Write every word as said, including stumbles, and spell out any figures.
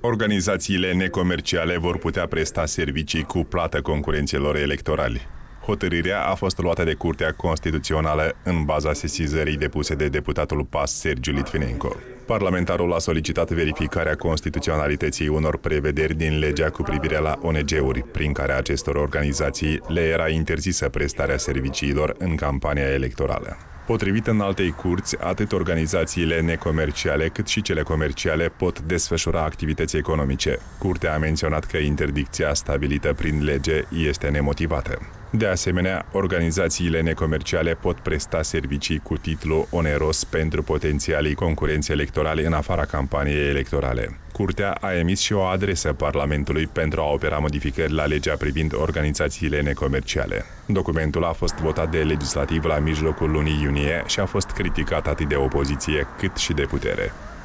Organizațiile necomerciale vor putea presta servicii cu plată concurenților electorali. Hotărârea a fost luată de Curtea Constituțională în baza sesizării depuse de deputatul P A S Sergiu Litvinenko. Parlamentarul a solicitat verificarea constituționalității unor prevederi din legea cu privire la O N G-uri, prin care acestor organizații le era interzisă prestarea serviciilor în campania electorală. Potrivit înaltei curți, atât organizațiile necomerciale cât și cele comerciale pot desfășura activități economice. Curtea a menționat că interdicția stabilită prin lege este nemotivată. De asemenea, organizațiile necomerciale pot presta servicii cu titlu oneros pentru potențialii concurenți electorali în afara campaniei electorale. Curtea a emis și o adresă Parlamentului pentru a opera modificări la legea privind organizațiile necomerciale. Documentul a fost votat de legislativ la mijlocul lunii iunie și a fost criticat atât de opoziție cât și de putere.